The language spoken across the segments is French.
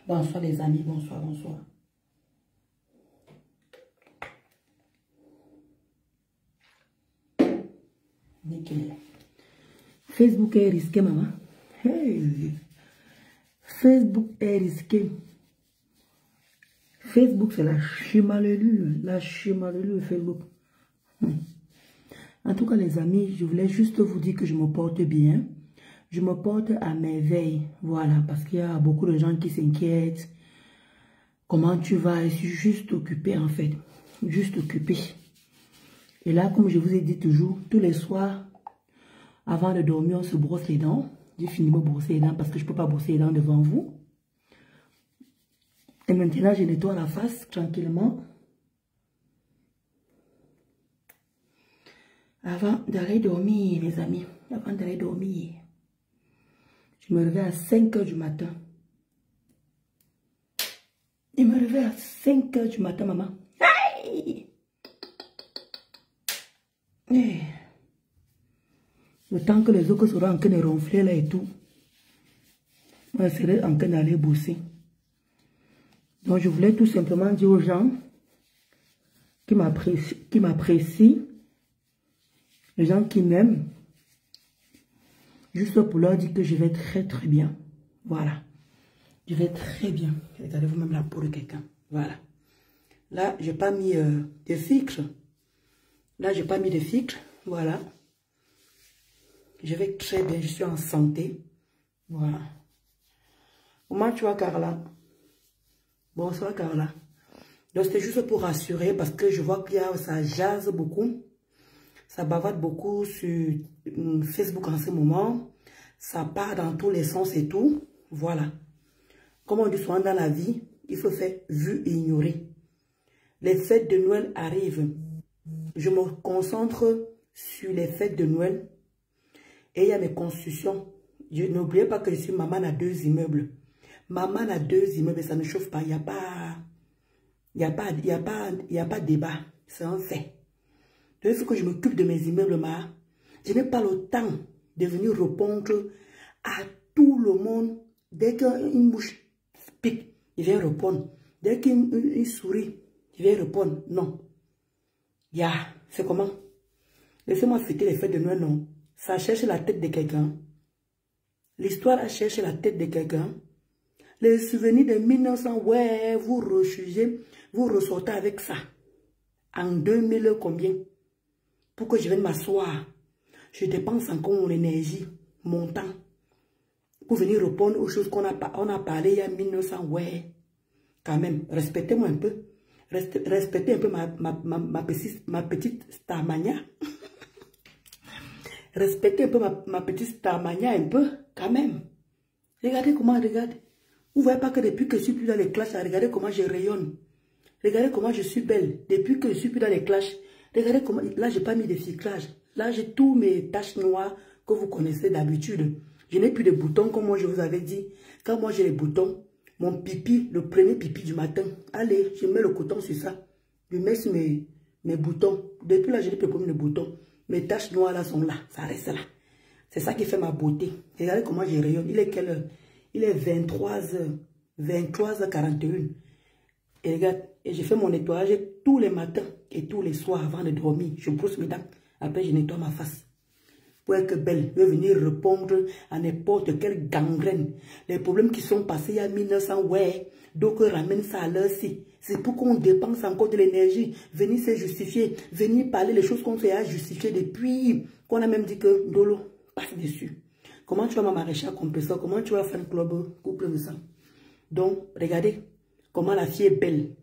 Bonsoir les amis, bonsoir, bonsoir. Nickel. Facebook est risqué, maman. Hey. Facebook est risqué. Facebook, c'est la chimalelu. La chimalelu, Facebook. En tout cas, les amis, je voulais juste vous dire que je me porte bien. Je me porte à merveille. Voilà, parce qu'il y a beaucoup de gens qui s'inquiètent. Comment tu vas? Je suis juste occupée, en fait. Juste occupée. Et là, comme je vous ai dit toujours, tous les soirs, avant de dormir, on se brosse les dents. J'ai fini de me brosser les dents parce que je ne peux pas brosser les dents devant vous. Et maintenant, je nettoie la face tranquillement. Avant d'aller dormir, mes amis. Avant d'aller dormir. Je me réveille à 5 h du matin. Je me réveille à 5 h du matin, maman. Aïe! Hey. Le temps que les autres seront en train de ronfler là et tout, moi je serai en train d'aller bosser. Donc je voulais tout simplement dire aux gens qui m'apprécient, les gens qui m'aiment, juste pour leur dire que je vais très très bien. Voilà. Je vais très bien. Regardez-vous même la peau de quelqu'un. Voilà. Là, j'ai pas mis de filtre. Là, j'ai pas mis de filtre. Voilà. Je vais très bien. Je suis en santé. Voilà. Comment tu vas, Carla? Bonsoir, Carla. Donc, c'était juste pour rassurer parce que je vois qu'il y a, ça jase beaucoup. Ça bavarde beaucoup sur Facebook en ce moment. Ça part dans tous les sens et tout. Voilà. Comme on dit souvent dans la vie, il faut faire vu et ignorer. Les fêtes de Noël arrivent. Je me concentre sur les fêtes de Noël. Et il y a mes constructions. N'oubliez pas que je suis maman à 2 immeubles. Maman a 2 immeubles, ça ne chauffe pas. Il n'y a pas... Il n'y a pas de débat. C'est un fait. Donc il faut que je m'occupe de mes immeubles, ma. Je n'ai pas le temps de venir répondre à tout le monde. Dès qu'une mouche pique, je vais répondre. Dès qu'une souris, je vais répondre. Non. C'est comment? Laissez-moi fêter les fêtes de Noël, non. Ça cherche la tête de quelqu'un. L'histoire a cherché la tête de quelqu'un. Les souvenirs de 1900, ouais, vous refusez, vous ressortez avec ça. En 2000, combien? Pour que je vienne m'asseoir. Je dépense encore mon énergie, mon temps. Pour venir répondre aux choses qu'on a parlé il y a 1900, ouais. Quand même, respectez-moi un peu. Respectez un peu ma petite Starmania. Respectez un peu ma petite Starmania un peu, quand même. Regardez comment, regardez. Vous ne voyez pas que depuis que je suis plus dans les clashs, regardez comment je rayonne. Regardez comment je suis belle. Depuis que je suis plus dans les clashs, regardez comment, là j'ai pas mis de filtrage. Là j'ai tous mes taches noires que vous connaissez d'habitude. Je n'ai plus de boutons comme moi je vous avais dit. Quand moi j'ai les boutons, mon pipi, le premier pipi du matin, allez, je mets le coton sur ça. Je mets sur mes boutons. Depuis là, je n'ai plus de boutons. Mes taches noires là sont là, ça reste là. C'est ça qui fait ma beauté. Regardez comment je rayonne. Il est quelle heure? Il est 23h, 23h41. Et regarde, et je fais mon nettoyage tous les matins et tous les soirs avant de dormir. Je brosse mes dents. Après, je nettoie ma face. Pour être belle, je vais venir répondre à n'importe quelle gangrène. Les problèmes qui sont passés il y a 1900, ouais. Donc, ramène ça à l'heure-ci. C'est pour qu'on dépense encore de l'énergie. Venir se justifier. Venir parler les choses qu'on fait à justifier depuis qu'on a même dit que Ndolo passe dessus. Comment tu vas ma maréchal compresseur? Comment tu vas fan club couple de sang? Donc, regardez comment la fille est belle.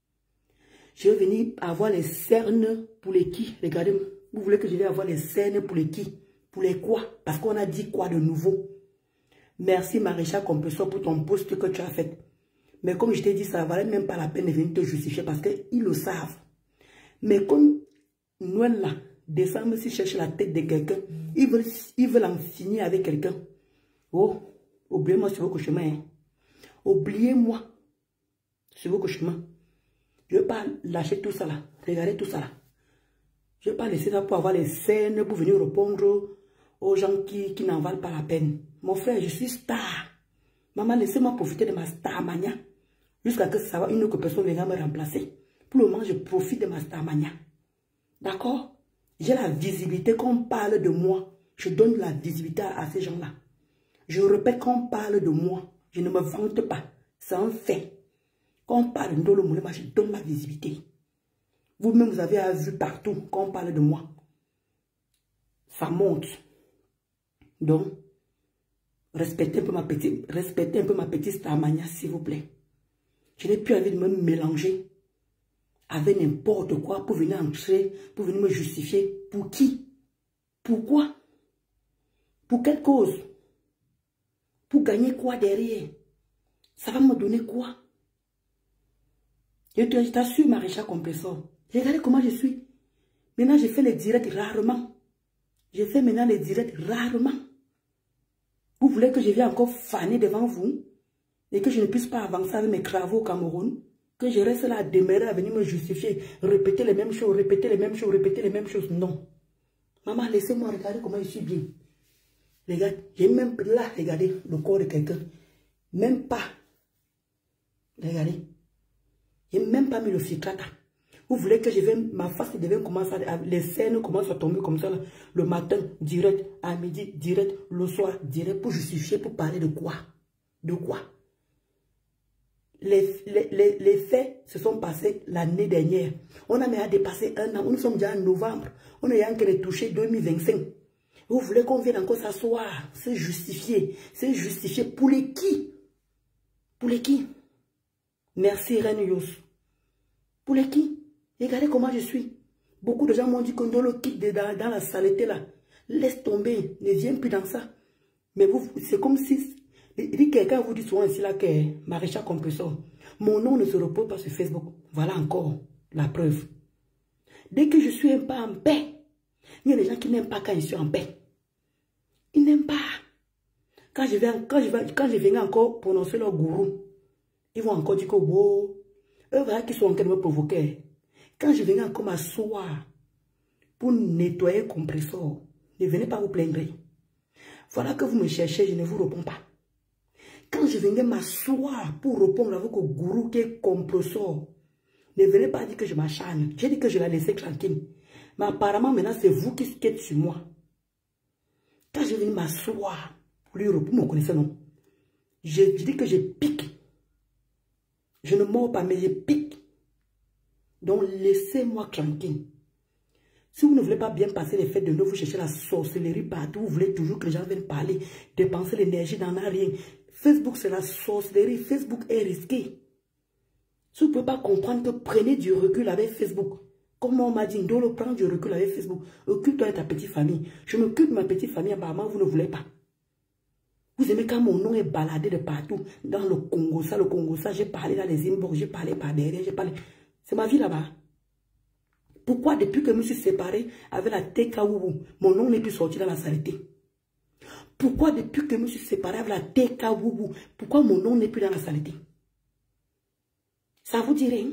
Je vais venir avoir les cernes pour les qui? Regardez, vous voulez que je vais avoir les cernes pour les qui? Pour les quoi? Parce qu'on a dit quoi de nouveau? Merci maréchal compresseur pour ton poste que tu as fait. Mais comme je t'ai dit, ça ne valait même pas la peine de venir te justifier parce qu'ils le savent. Mais comme Noël là, décembre, s'ils cherchent la tête de quelqu'un, ils veulent en finir avec quelqu'un. Oh, oubliez-moi sur vos chemins. Hein. Oubliez-moi sur vos chemins. Je ne vais pas lâcher tout ça là. Regardez tout ça là. Je ne vais pas laisser ça pour avoir les scènes, pour venir répondre aux gens qui n'en valent pas la peine. Mon frère, je suis star. Maman, laissez-moi profiter de ma starmania. Jusqu'à que ça va, une autre personne vienne me remplacer. Pour le moment, je profite de ma starmania. D'accord? J'ai la visibilité. Quand on parle de moi, je donne la visibilité à ces gens-là. Je répète, quand on parle de moi, je ne me vante pas. C'est un fait. Quand on parle de Ndolo Moulema, je donne la visibilité. Vous-même, vous avez vu partout quand on parle de moi. Ça monte. Donc, respectez un peu ma petite starmania, s'il vous plaît. Je n'ai plus envie de me mélanger avec n'importe quoi pour venir entrer, pour venir me justifier. Pour qui? Pourquoi? Pour quelle cause? Pour gagner quoi derrière? Ça va me donner quoi? Je t'assure, Maréchal Compressor. Regardez comment je suis. Maintenant, je fais les directs rarement. Je fais maintenant les directs rarement. Vous voulez que je vienne encore faner devant vous et que je ne puisse pas avancer avec mes travaux au Cameroun? Que je reste là à demeurer, à venir me justifier, répéter les mêmes choses, répéter les mêmes choses, répéter les mêmes choses? Non. Maman, laissez-moi regarder comment je suis bien. Regarde, j'ai même là, regardez le corps de quelqu'un. Même pas. Regardez. J'ai même pas mis le filtrata. Vous voulez que je vienne, ma face devait commencer, les scènes commencent à tomber comme ça, là, le matin, direct, à midi, direct, le soir, direct, pour justifier, pour parler de quoi? De quoi? Les faits se sont passés l'année dernière. On a même dépassé un an. Nous sommes déjà en novembre. On est en train de toucher 2025. Vous voulez qu'on vienne encore s'asseoir, se justifier. Se justifier pour les qui? Pour les qui? Merci, Reine Yos. Pour les qui? Regardez comment je suis. Beaucoup de gens m'ont dit qu'on doit le quitter dans la saleté là. Laisse tomber, ne viens plus dans ça. Mais vous, c'est comme si... Quelqu'un vous dit souvent ici là que Maréchal Compressor, mon nom ne se repose pas sur Facebook. Voilà encore la preuve. Dès que je suis un peu en paix, il y a des gens qui n'aiment pas quand je suis en paix. Ils n'aiment pas. Quand je viens encore prononcer leur gourou, ils vont encore dire que wow, eux voilà qui sont en train de me provoquer. Quand je viens encore m'asseoir pour nettoyer Compressor, ne venez pas vous plaindre. Voilà que vous me cherchez, je ne vous réponds pas. Quand je venais m'asseoir pour répondre avec le gourou qui est Compressor, ne venez pas dire que je m'acharne. J'ai dit que je la laissais tranquille. Mais apparemment, maintenant, c'est vous qui êtes sur moi. Quand je venais m'asseoir pour lui répondre, vous me connaissez, non? Je dis que je pique. Je ne mords pas, mais je pique. Donc, laissez-moi tranquille. Si vous ne voulez pas bien passer les fêtes de Noël, vous cherchez la sorcellerie partout, vous voulez toujours que les gens viennent parler, dépenser l'énergie dans rien. Facebook, c'est la sorcellerie. Facebook est risqué. Si vous ne pouvez pas comprendre que prenez du recul avec Facebook. Comme on m'a dit, Ndolo, prends du recul avec Facebook. Occupe-toi de ta petite famille. Je m'occupe de ma petite famille, apparemment, vous ne voulez pas. Vous aimez quand mon nom est baladé de partout. Dans le Congo, ça, j'ai parlé dans les inbox, j'ai parlé par derrière, j'ai parlé. C'est ma vie là-bas. Pourquoi depuis que je me suis séparé avec la TKW, mon nom n'est plus sorti dans la saleté? Pourquoi depuis que je me suis séparé avec la TKW, pourquoi mon nom n'est plus dans la saleté? Ça vous dit rien?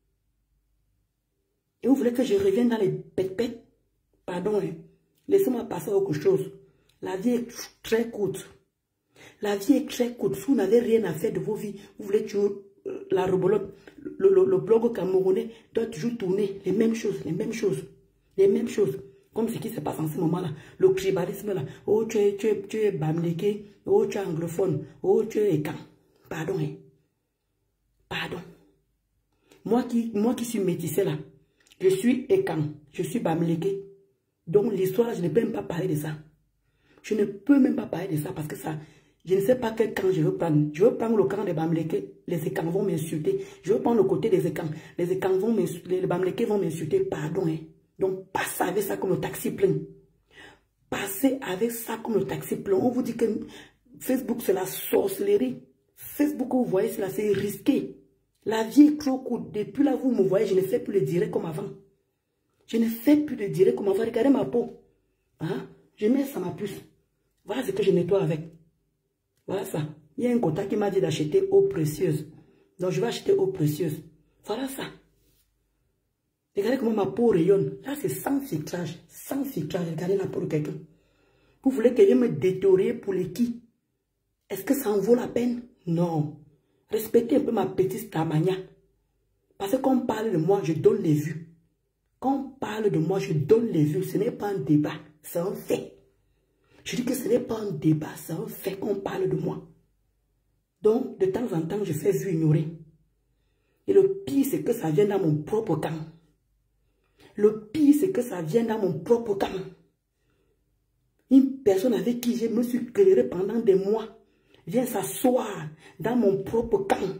Et vous voulez que je revienne dans les pètes? Pardon, hein? Laissez-moi passer à autre chose. La vie est très courte. La vie est très courte. Si vous n'avez rien à faire de vos vies, vous voulez toujours la rebolote. Le blog camerounais doit toujours tourner les mêmes choses, les mêmes choses, les mêmes choses. Comme ce qui se passe en ce moment-là. Le tribalisme là. Oh, tu es bamléké. Oh, tu es anglophone. Oh, tu es écan. Pardon, hein? Pardon. Moi qui suis métissé là, je suis écan. Je suis bamléké. Donc l'histoire, je ne peux même pas parler de ça. Je ne peux même pas parler de ça parce que ça... Je ne sais pas quel camp je veux prendre. Je veux prendre le camp des Bamlékés. Les écans vont m'insulter. Je veux prendre le côté des écans. Les écans vont m'insulter. Les Bamlékés vont m'insulter. Pardon. Hein. Donc, passez avec ça comme le taxi plein. Passez avec ça comme le taxi plein. On vous dit que Facebook, c'est la sorcellerie. Facebook, vous voyez, c'est risqué. La vie est trop courte. Depuis là, vous me voyez, je ne fais plus le direct comme avant. Je ne fais plus de direct comme avant. Regardez ma peau. Hein? Je mets ça à ma puce. Voilà ce que je nettoie avec. Voilà ça. Il y a un contact qui m'a dit d'acheter eau précieuse. Donc je vais acheter eau précieuse. Voilà ça. Regardez comment ma peau rayonne. Là c'est sans filtrage. Sans filtrage. Regardez la peau de quelqu'un. Vous voulez que je me détériorer pour les qui? Est-ce que ça en vaut la peine? Non. Respectez un peu ma petite Tamania. Parce que quand on parle de moi, je donne les vues. Quand on parle de moi, je donne les vues. Ce n'est pas un débat, c'est un fait. Je dis que ce n'est pas un débat, c'est un fait qu'on parle de moi. Donc, de temps en temps, je fais vue ignorer. Et le pire, c'est que ça vient dans mon propre camp. Le pire, c'est que ça vient dans mon propre camp. Une personne avec qui je me suis querellé pendant des mois vient s'asseoir dans mon propre camp.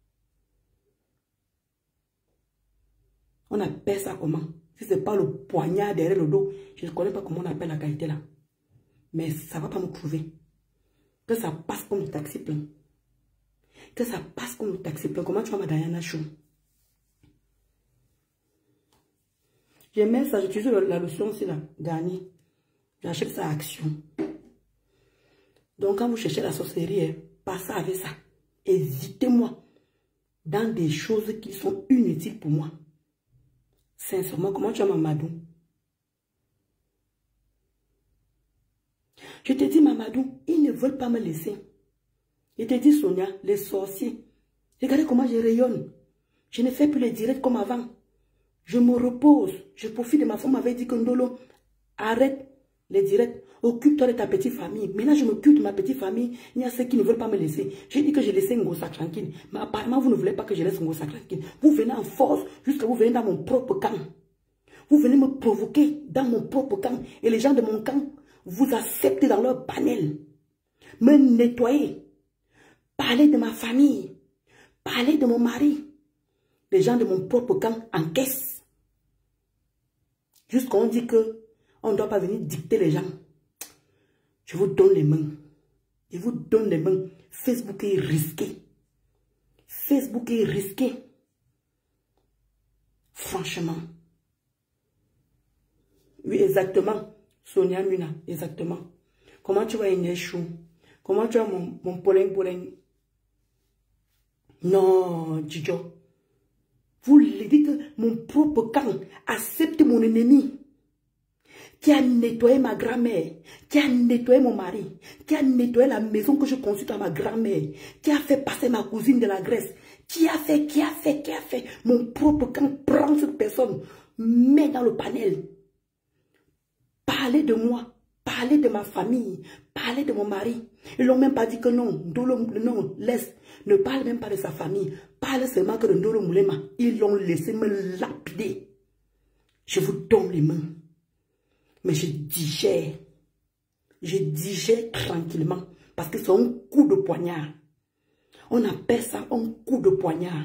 On appelle ça comment? Si ce n'est pas le poignard derrière le dos, je ne connais pas comment on appelle la qualité là. Mais ça ne va pas me trouver. Que ça passe comme le taxi plein. Que ça passe comme le taxi plein. Comment tu vas, ma Diana Chou? J'aimais ça, j'utilise la lotion aussi là, Garnier. J'achète ça à Action. Donc quand vous cherchez la sorcellerie, passez avec ça. Évitez-moi dans des choses qui sont inutiles pour moi. Sincèrement, comment tu vas, Mamadou? Je te dis, Mamadou, ils ne veulent pas me laisser. Je te dis, Sonia, les sorciers. Regardez comment je rayonne. Je ne fais plus les directs comme avant. Je me repose. Je profite de ma femme m'avait dit que Ndolo, arrête les directs. Occupe-toi de ta petite famille. Maintenant, je m'occupe de ma petite famille. Il y a ceux qui ne veulent pas me laisser. J'ai dit que j'ai laissé Ngosa tranquille. Mais apparemment, vous ne voulez pas que je laisse Ngosa tranquille. Vous venez en force jusqu'à vous venez dans mon propre camp. Vous venez me provoquer dans mon propre camp. Et les gens de mon camp, vous acceptez dans leur panel. Me nettoyer. Parler de ma famille. Parler de mon mari. Les gens de mon propre camp encaissent. Jusqu'on dit que on ne doit pas venir dicter les gens. Je vous donne les mains. Je vous donne les mains. Facebook est risqué. Facebook est risqué. Franchement. Oui, exactement. Sonia Muna, exactement. Comment tu vas, Igneshou? Comment tu vas, mon poleng? Non, Djijo. Vous lui dites que mon propre camp accepte mon ennemi. Qui a nettoyé ma grand-mère, qui a nettoyé mon mari, qui a nettoyé la maison que je consulte à ma grand-mère, qui a fait passer ma cousine de la Grèce, qui a fait. Mon propre camp prend cette personne, met dans le panel. Parlez de moi, parlez de ma famille, parlez de mon mari. Ils n'ont même pas dit que non, non, laisse. Ne parle même pas de sa famille. Parle seulement que de Ndolo Moulema. Ils l'ont laissé me lapider. Je vous donne les mains. Mais je digère. Je digère tranquillement. Parce que c'est un coup de poignard. On appelle ça un coup de poignard.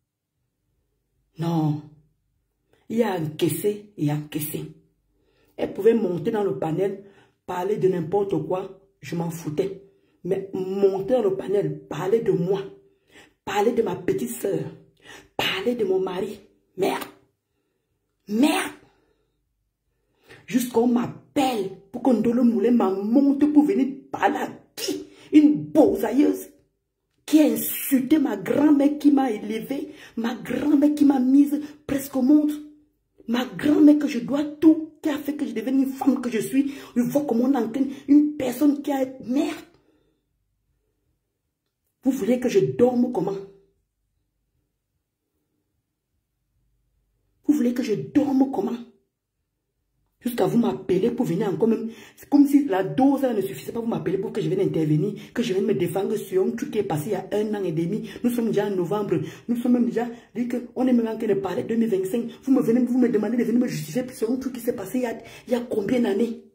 Non. Il y a encaissé et encaissé. Elle pouvait monter dans le panel, parler de n'importe quoi. Je m'en foutais. Mais monter dans le panel, parler de moi. Parler de ma petite soeur. Parler de mon mari. Merde. Merde. Jusqu'on m'appelle pour qu'on Ndolo Moulema monte pour venir parler à qui? Une bosailleuse qui a insulté ma grand-mère qui m'a élevée, ma grand-mère qui m'a mise presque au monde, ma grand-mère que je dois tout, qui a fait que je devienne une femme que je suis. Je vois comment on entraîne une personne qui a... Merde. Vous voulez que je dorme comment? Vous voulez que je dorme comment? Jusqu'à vous m'appeler pour venir encore même. C'est comme si la dose là ne suffisait pas. Vous m'appeler pour que je vienne intervenir, que je vienne me défendre sur un truc qui est passé il y a 1 an et demi. Nous sommes déjà en novembre. Nous sommes même déjà dit qu'on est même en train de parler 2025. Vous me demandez de venir me justifier sur un truc qui s'est passé il y a combien d'années?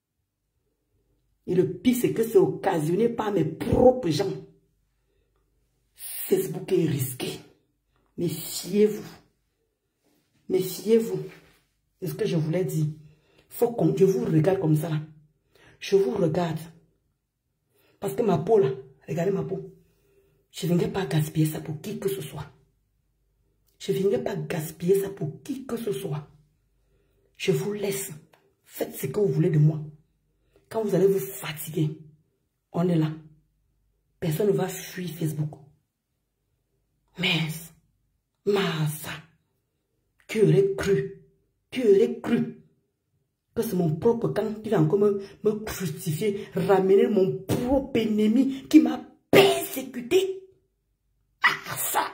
Et le pire, c'est que c'est occasionné par mes propres gens. Facebook est risqué. Méfiez-vous. Méfiez-vous. C'est ce que je voulais dire. Faut que je vous regarde comme ça. Là. Je vous regarde. Parce que ma peau là, regardez ma peau. Je ne viendrai pas gaspiller ça pour qui que ce soit. Je ne viendrai pas gaspiller ça pour qui que ce soit. Je vous laisse. Faites ce que vous voulez de moi. Quand vous allez vous fatiguer, on est là. Personne ne va fuir Facebook. Mais, Massa, qui aurait cru? Qui aurait cru que c'est mon propre camp qui va encore me crucifier, ramener mon propre ennemi qui m'a persécuté. Ah, ça.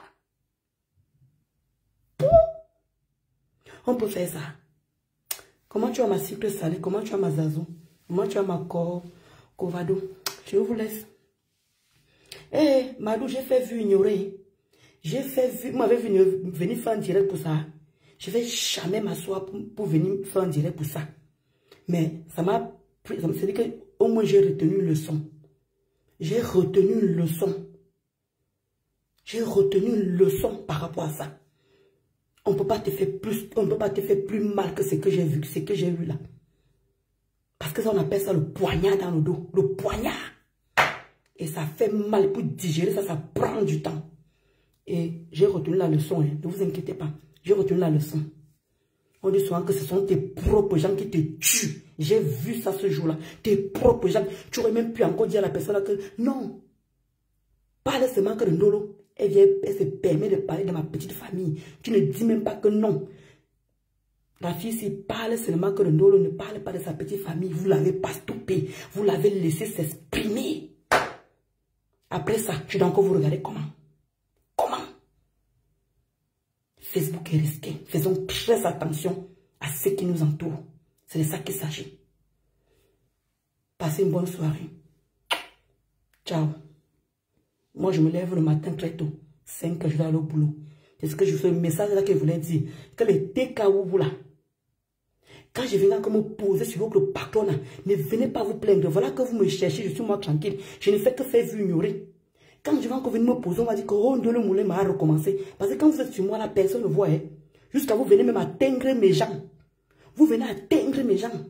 On peut faire ça. Comment tu as ma cycle salée? Comment tu as ma zazo? Comment tu as ma covado? Je vous laisse. Eh, Madou, j'ai fait vu ignorer. J'ai fait vu, vous m'avez venir faire un direct pour ça. Je vais jamais m'asseoir pour venir faire un direct pour ça. Mais ça m'a dit que au moins j'ai retenu une leçon. J'ai retenu une leçon. J'ai retenu une leçon par rapport à ça. On ne peut pas te faire plus mal que ce que j'ai vu, ce que j'ai vu là. Parce que ça, on appelle ça le poignard dans le dos. Le poignard. Et ça fait mal pour digérer ça, ça prend du temps. Et j'ai retenu la leçon, hein. Ne vous inquiétez pas. J'ai retenu la leçon. On dit souvent que ce sont tes propres gens qui te tuent. J'ai vu ça ce jour-là. Tes propres gens. Tu aurais même pu encore dire à la personne là que non. Parle seulement que de Ndolo. Elle se permet de parler de ma petite famille. Tu ne dis même pas que non. La fille, s'il parle seulement que de Ndolo, ne parle pas de sa petite famille. Vous ne l'avez pas stoppé. Vous l'avez laissé s'exprimer. Après ça, je dois encore vous regarder comment. Comment? Facebook est risqué. Faisons très attention à ce qui nous entoure. C'est de ça qu'il s'agit. Passez une bonne soirée. Ciao. Moi, je me lève le matin très tôt. 5 heures, je vais aller au boulot. C'est ce que je fais. Le message là que je voulais dire. Que les TKO là. Quand je viens comme me poser sur votre patron, ne venez pas vous plaindre. Voilà que vous me cherchez, je suis moi tranquille. Je ne fais que faire vous ignorer. Quand je vais encore venir me poser, on va dire que oh, le moulin m'a recommencé. Parce que quand vous êtes sur moi, la personne ne voit. Hein. Jusqu'à vous venez même atteindre mes gens. Vous venez atteindre mes gens.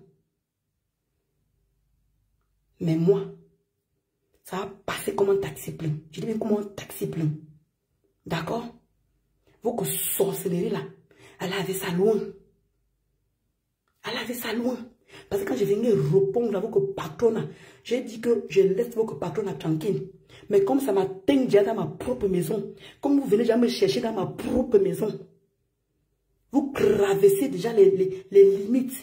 Mais moi, ça va passer comme un taxi plein. Je dis bien comme un taxi plein. D'accord? Votre sorcellerie là, elle avait ça loin. Elle avait ça loin. Parce que quand je venais répondre à votre patronne, j'ai dit que je laisse votre patronne tranquille. Mais comme ça m'atteint déjà dans ma propre maison, comme vous venez déjà me chercher dans ma propre maison, vous gravessez déjà les limites.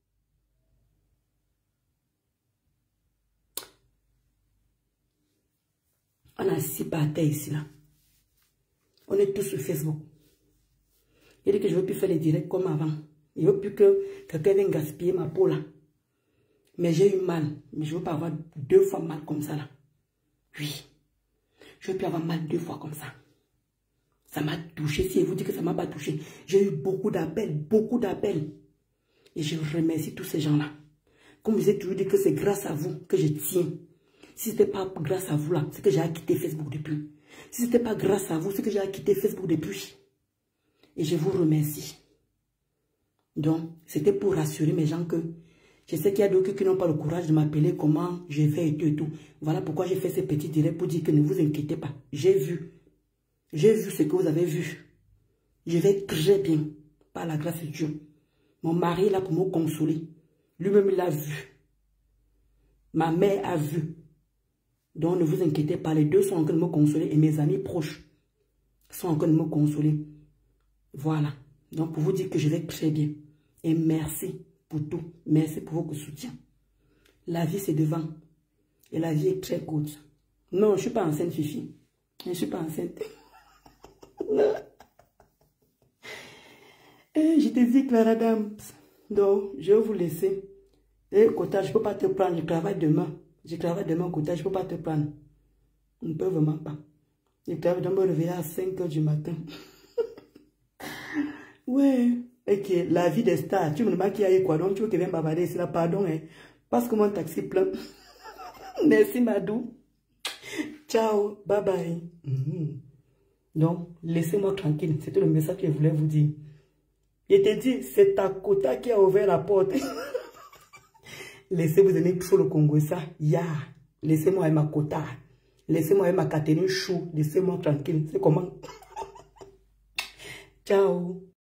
On a 6 batailles ici là. On est tous sur Facebook. Il dit que je ne veux plus faire les directs comme avant. Il ne veut plus que quelqu'un vienne gaspiller ma peau là. Mais j'ai eu mal. Mais je ne veux pas avoir 2 fois mal comme ça là. Oui. Je ne veux plus avoir mal 2 fois comme ça. Ça m'a touché. Si je vous dis que ça ne m'a pas touché. J'ai eu beaucoup d'appels. Beaucoup d'appels. Et je remercie tous ces gens-là. Comme je vous ai toujours dit que c'est grâce à vous que je tiens. Si ce n'était pas grâce à vous là, c'est que j'ai quitté Facebook depuis. Si ce n'était pas grâce à vous, c'est que j'ai quitté Facebook depuis. Et je vous remercie. Donc, c'était pour rassurer mes gens que je sais qu'il y a d'autres qui n'ont pas le courage de m'appeler comment je vais et tout et tout. Voilà pourquoi j'ai fait ces petits directs pour dire que ne vous inquiétez pas. J'ai vu. J'ai vu ce que vous avez vu. Je vais très bien, par la grâce de Dieu. Mon mari est là pour me consoler. Lui-même, il a vu. Ma mère a vu. Donc, ne vous inquiétez pas. Les deux sont en train de me consoler et mes amis proches sont en train de me consoler. Voilà. Donc, pour vous dire que je vais très bien. Et merci pour tout. Merci pour votre soutien. La vie, c'est devant. Et la vie est très courte. Non, je ne suis pas enceinte, Fifi. Je ne suis pas enceinte. Je te dis, Clara Dams. Donc, je vais vous laisser. Et Kota, je ne peux pas te prendre. Je travaille demain. Je travaille demain, Kota, je ne peux pas te prendre. On ne peut vraiment pas. Je travaille demain, me réveiller à 5 h du matin. Ouais. Ok, la vie des stars. Tu me demandes qui a eu quoi, donc tu veux que vienne bavarder ici là, pardon, hein. Parce que mon taxi plein. Merci, Madou. Ciao, bye bye. Donc, laissez-moi tranquille. C'était le message que je voulais vous dire. Je te dis, c'est ta Kota qui a ouvert la porte. Laissez-vous donner chaud le Congo, ça. Ya. Laissez-moi avec ma Kota. Laissez-moi avec ma Catherine chou. Laissez-moi tranquille. C'est comment? Ciao.